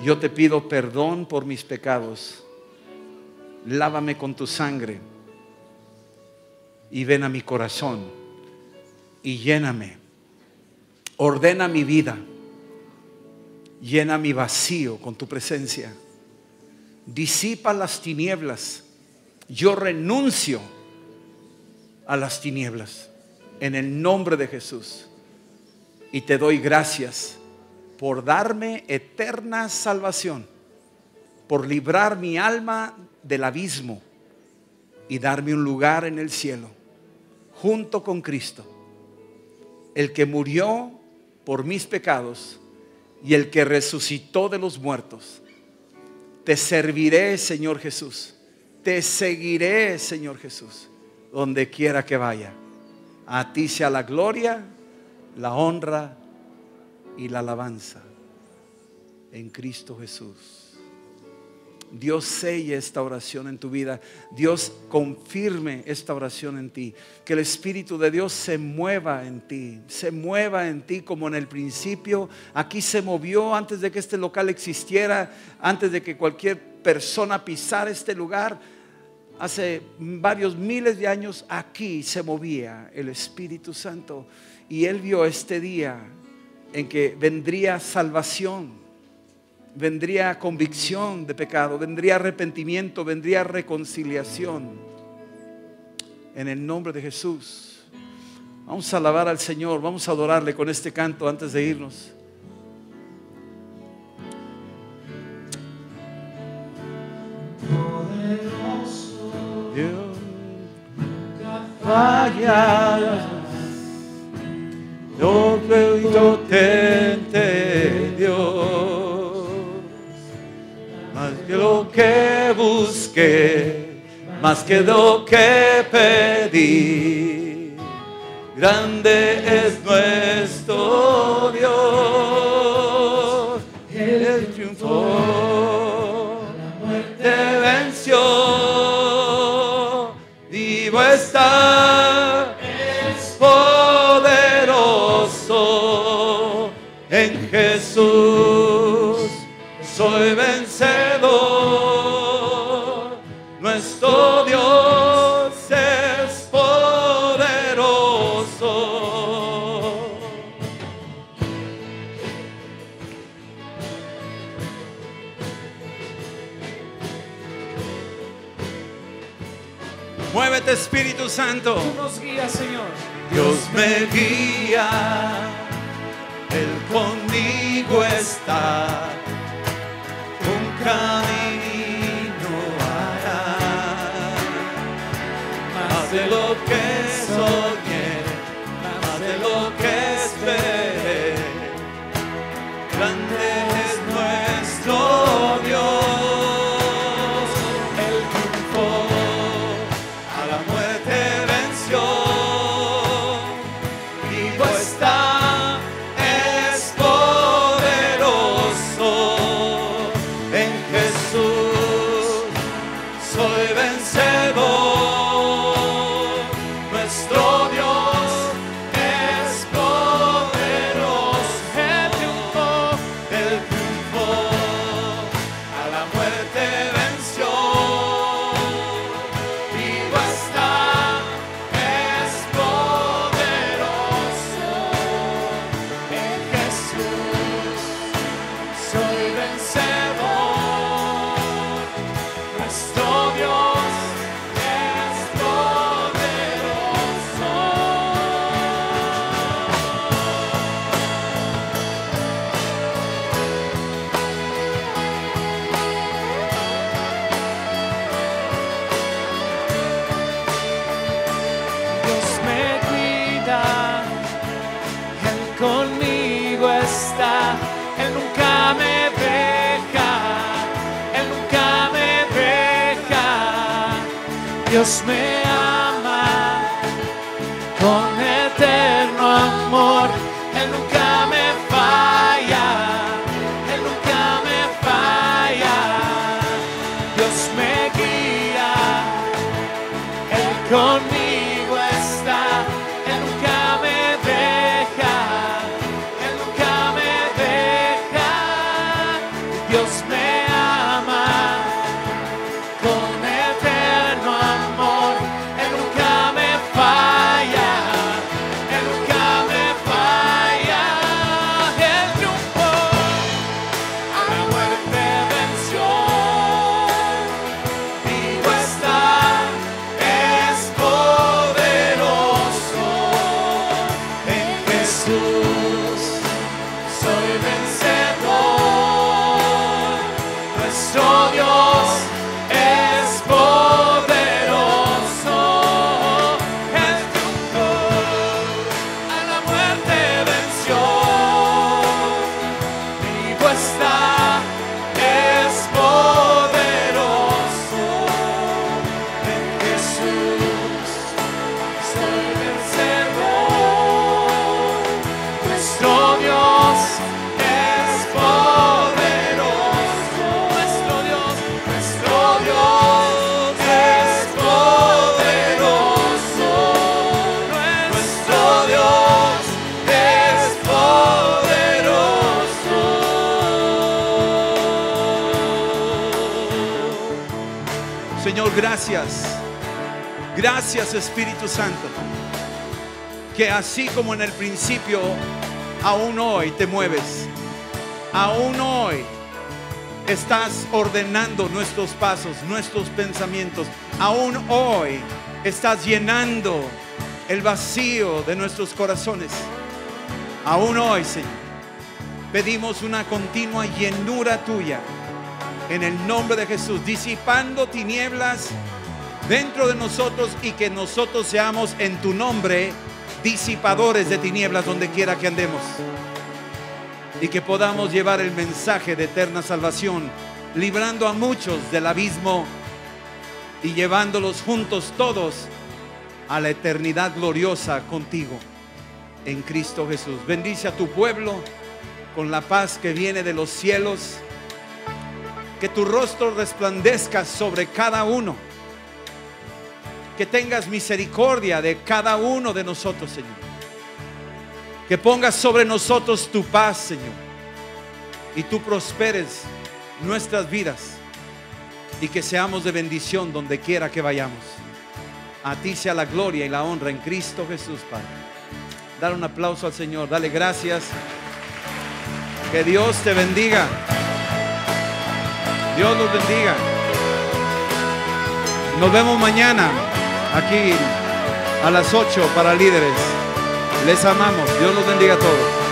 Yo te pido perdón por mis pecados. Lávame con tu sangre y ven a mi corazón y lléname. Ordena mi vida. Llena mi vacío con tu presencia. Disipa las tinieblas. Yo renuncio a las tinieblas en el nombre de Jesús. Y te doy gracias por darme eterna salvación, por librar mi alma del abismo y darme un lugar en el cielo junto con Cristo, el que murió por mis pecados y el que resucitó de los muertos. Te serviré, Señor Jesús. Te seguiré, Señor Jesús, donde quiera que vaya. A ti sea la gloria, la honra y la alabanza en Cristo Jesús. Dios selle esta oración en tu vida. Dios confirme esta oración en ti. Que el Espíritu de Dios se mueva en ti. Se mueva en ti como en el principio. Aquí se movió antes de que este local existiera. Antes de que cualquier persona pisara este lugar. Hace varios miles de años aquí se movía el Espíritu Santo. Y Él vio este día en que vendría salvación. Vendría convicción de pecado, vendría arrepentimiento, vendría reconciliación. En el nombre de Jesús. Vamos a alabar al Señor, vamos a adorarle con este canto antes de irnos. Poderoso Dios, fallas, yo potente Dios. Más que lo que busqué, más que lo que pedí, grande es nuestro Dios. Él triunfó, la muerte venció, vivo está, es poderoso en Jesús. Soy vencedor, nuestro Dios es poderoso. Muévete, Espíritu Santo. tú nos guías, Señor. Dios me guía, Él conmigo está. Un camino hará, más de lo que soñé, más de lo que esperé. Grande es nuestro Dios. Él triunfó, a la muerte venció, vivo está, es poderoso. En Jesús soy vencedor, nuestro Dios es poderoso. Él triunfó, a la muerte venció, vivo está, es poderoso. En Jesús soy vencedor, nuestro Dios es poderoso. Dios me cuida, Él conmigo está, Él nunca me deja, Él nunca me deja. Dios me ama con eterno amor, Él nunca me falla, Él nunca me falla. Dios me guía, Él conmigo está, Él nunca me deja, Él nunca me deja. Dios me ama con eterno amor. Él nunca me falla, Él nunca me falla. Él triunfó, a la muerte venció. Vivo está, es poderoso. En Jesús soy vencedor. Nuestro Dios es poderoso. Él triunfó, a la muerte venció. Vivo está, es poderoso. En Jesús soy vencedor. Nuestro Dios es poderoso. Nuestro Dios es poderoso. Nuestro Dios es poderoso. Señor, gracias. Gracias, Espíritu Santo, que así como en el principio, aún hoy te mueves. Aún hoy estás ordenando nuestros pasos, nuestros pensamientos. Aún hoy estás llenando el vacío de nuestros corazones. Aún hoy, Señor, pedimos una continua llenura tuya en el nombre de Jesús, disipando tinieblas dentro de nosotros, y que nosotros seamos en tu nombre disipadores de tinieblas donde quiera que andemos, y que podamos llevar el mensaje de eterna salvación, librando a muchos del abismo y llevándolos juntos todos a la eternidad gloriosa contigo en Cristo Jesús. Bendice a tu pueblo con la paz que viene de los cielos. Que tu rostro resplandezca sobre cada uno. Que tengas misericordia de cada uno de nosotros, Señor. Que pongas sobre nosotros tu paz, Señor, y tú prosperes nuestras vidas, y que seamos de bendición donde quiera que vayamos. A ti sea la gloria y la honra en Cristo Jesús, Padre. Dale un aplauso al Señor, dale gracias. Que Dios te bendiga. Dios los bendiga. Nos vemos mañana aquí a las 8 para líderes. Les amamos. Dios los bendiga a todos.